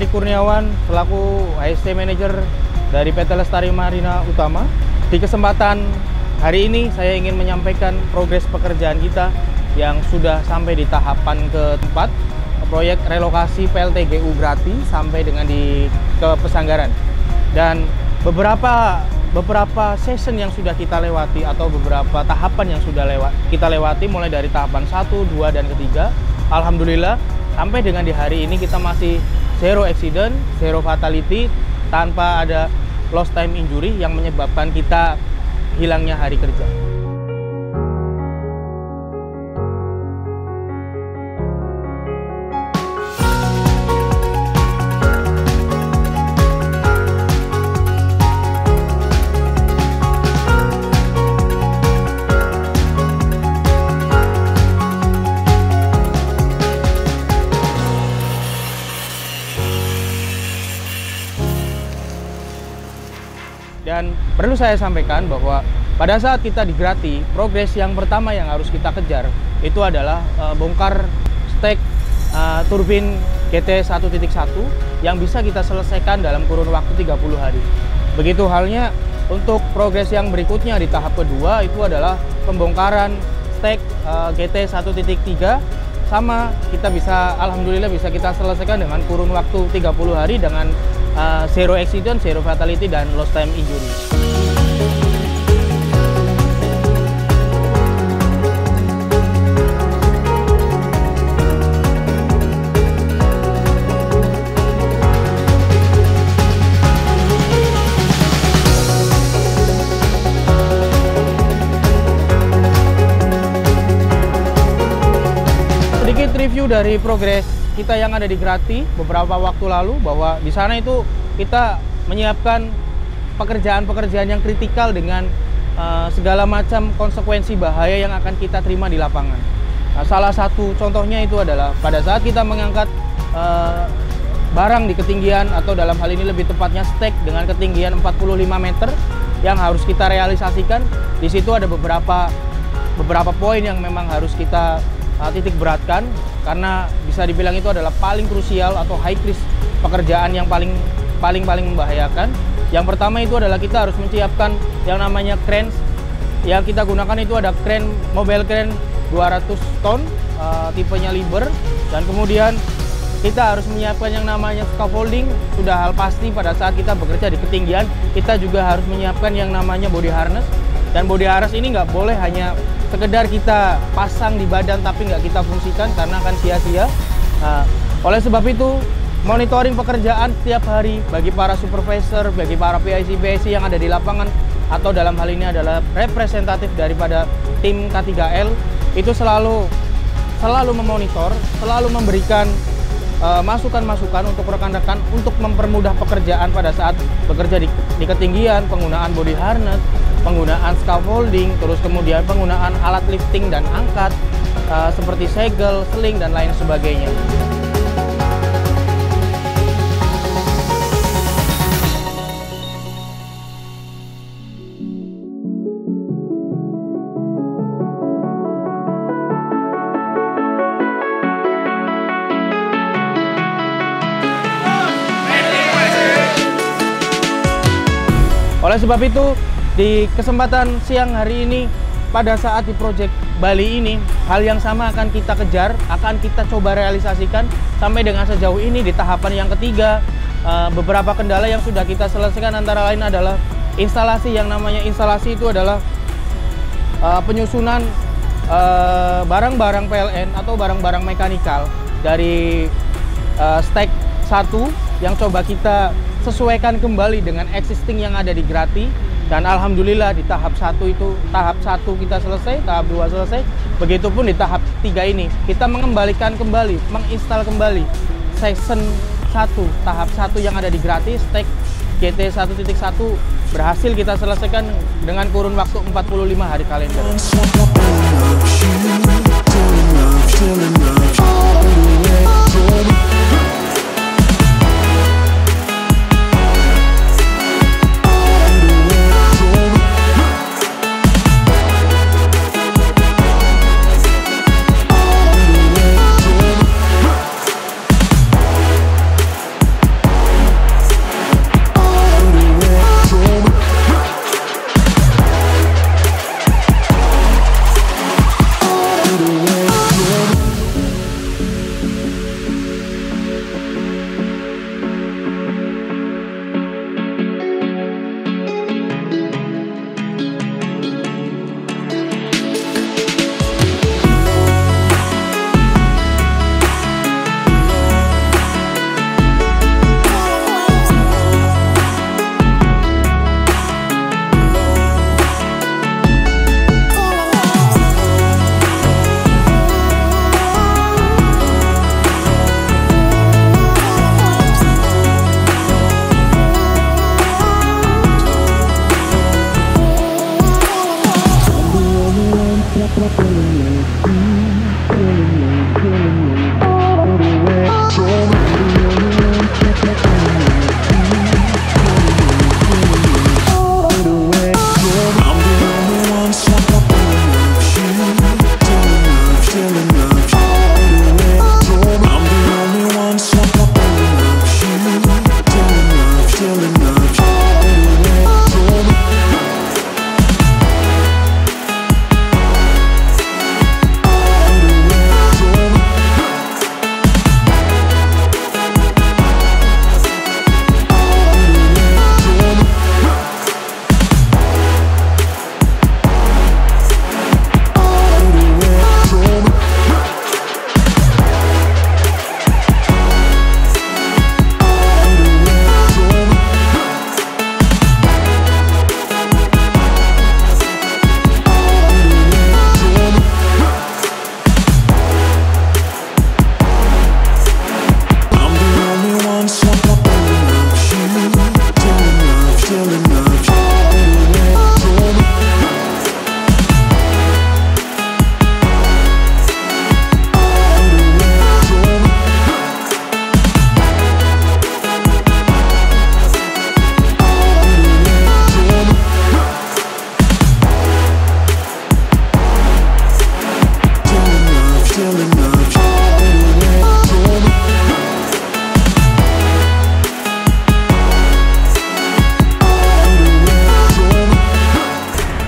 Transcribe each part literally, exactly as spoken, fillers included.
Adi Kurniawan selaku H S C Manager dari P T Lestari Marina Utama. Di kesempatan hari ini saya ingin menyampaikan progres pekerjaan kita yang sudah sampai di tahapan keempat, proyek relokasi P L T G U Grati sampai dengan di ke Pesanggaran. Dan beberapa beberapa session yang sudah kita lewati atau beberapa tahapan yang sudah lewat kita lewati mulai dari tahapan satu, dua, dan ketiga. Alhamdulillah sampai dengan di hari ini kita masih zero accident, zero fatality, tanpa ada lost time injury yang menyebabkan kita hilangnya hari kerja. Dan perlu saya sampaikan bahwa pada saat kita di Grati, progres yang pertama yang harus kita kejar itu adalah uh, bongkar stek uh, turbin G T satu titik satu yang bisa kita selesaikan dalam kurun waktu tiga puluh hari. Begitu halnya untuk progres yang berikutnya di tahap kedua itu adalah pembongkaran stek uh, G T satu titik tiga, sama kita bisa alhamdulillah bisa kita selesaikan dengan kurun waktu tiga puluh hari dengan Uh, zero accident, zero fatality, dan lost time injury. Sedikit review dari progres kita yang ada di Grati beberapa waktu lalu, bahwa di sana itu kita menyiapkan pekerjaan-pekerjaan yang kritikal dengan uh, segala macam konsekuensi bahaya yang akan kita terima di lapangan. Nah, salah satu contohnya itu adalah pada saat kita mengangkat uh, barang di ketinggian, atau dalam hal ini lebih tepatnya stek dengan ketinggian empat puluh lima meter yang harus kita realisasikan. Di situ ada beberapa beberapa poin yang memang harus kita titik beratkan, karena bisa dibilang itu adalah paling krusial atau high risk pekerjaan yang paling paling paling membahayakan. Yang pertama itu adalah kita harus menyiapkan yang namanya crane. Yang kita gunakan itu ada crane, mobile crane dua ratus ton, uh, tipenya Liber, dan kemudian kita harus menyiapkan yang namanya scaffolding. Sudah hal pasti pada saat kita bekerja di ketinggian, kita juga harus menyiapkan yang namanya body harness. Dan body harness ini nggak boleh hanya sekedar kita pasang di badan tapi nggak kita fungsikan, karena akan sia-sia. Nah, oleh sebab itu monitoring pekerjaan setiap hari bagi para supervisor, bagi para P I C P I C yang ada di lapangan, atau dalam hal ini adalah representatif daripada tim K tiga L, itu selalu selalu memonitor, selalu memberikan masukan-masukan uh, untuk rekan-rekan untuk mempermudah pekerjaan pada saat bekerja di, di ketinggian, penggunaan body harness, penggunaan scaffolding, terus kemudian penggunaan alat lifting dan angkat uh, seperti segel, seling, dan lain sebagainya. Oleh sebab itu, di kesempatan siang hari ini, pada saat di proyek Bali ini, hal yang sama akan kita kejar, akan kita coba realisasikan sampai dengan sejauh ini di tahapan yang ketiga. Beberapa kendala yang sudah kita selesaikan antara lain adalah instalasi. Yang namanya instalasi itu adalah penyusunan barang-barang P L N atau barang-barang mekanikal dari stek satu yang coba kita sesuaikan kembali dengan existing yang ada di Grati. Dan alhamdulillah di tahap satu itu, tahap satu kita selesai, tahap dua selesai. Begitupun di tahap tiga ini, kita mengembalikan kembali, menginstal kembali season satu, tahap satu yang ada di Grati, stek G T satu titik satu berhasil kita selesaikan dengan kurun waktu empat puluh lima hari kalender.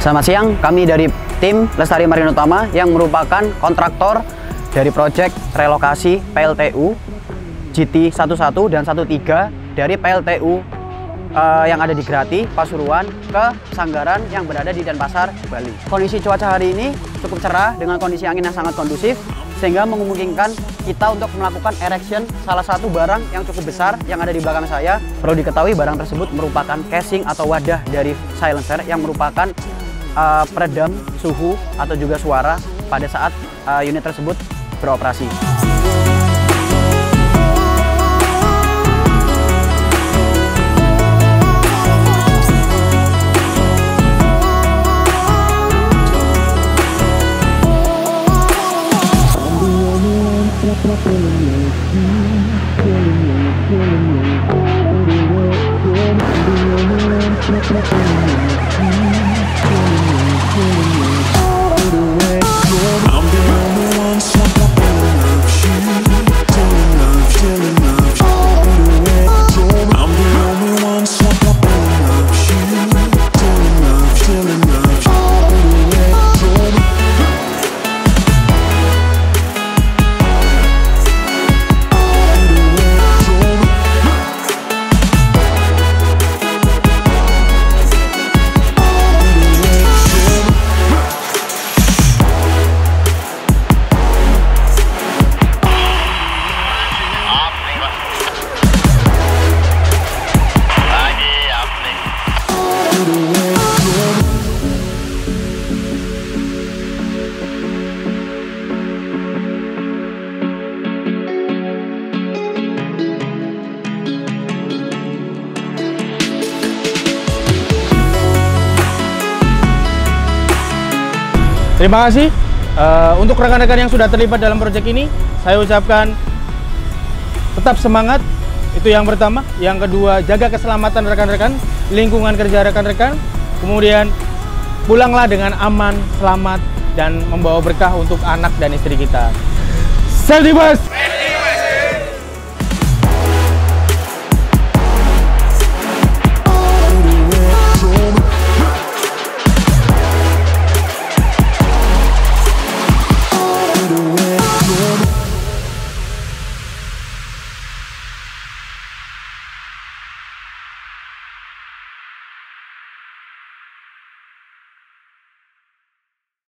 Selamat siang, kami dari tim Lestari Marine Utama yang merupakan kontraktor dari proyek relokasi P L T U G T sebelas dan tiga belas dari P L T U uh, yang ada di Grati, Pasuruan ke Sanggaran yang berada di Denpasar, Bali. Kondisi cuaca hari ini cukup cerah dengan kondisi angin yang sangat kondusif sehingga memungkinkan kita untuk melakukan erection salah satu barang yang cukup besar yang ada di belakang saya. Perlu diketahui barang tersebut merupakan casing atau wadah dari silencer yang merupakan uh, peredam suhu atau juga suara pada saat uh, unit tersebut beroperasi. Terima kasih uh, untuk rekan-rekan yang sudah terlibat dalam proyek ini. Saya ucapkan tetap semangat, itu yang pertama. Yang kedua, jaga keselamatan rekan-rekan, lingkungan kerja rekan-rekan. Kemudian pulanglah dengan aman, selamat, dan membawa berkah untuk anak dan istri kita. Safety first!